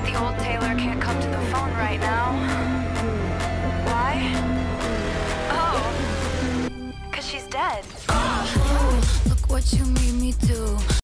the old Taylor can't come to the phone right now. Why? Oh, 'cause she's dead. Look what you made me do.